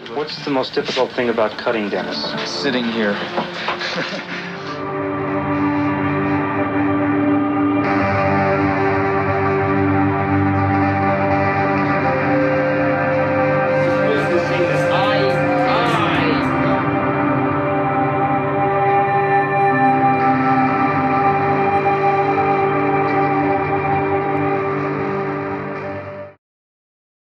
What's the most difficult thing about cutting, Dennis? Sitting here.